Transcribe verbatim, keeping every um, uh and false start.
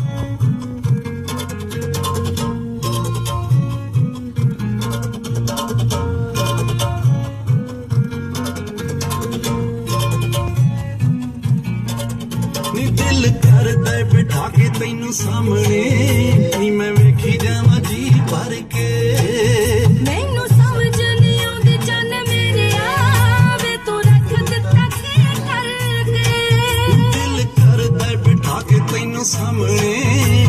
नी दिल करदा बिठा के तैनू सामने, नी मैं वेखी जावां जी भर के। मैनू समझ नहीं आउंदी चन्न मेरे आवे तू रख दिता की करके। दिल करदा बिठा के तैनू सामने,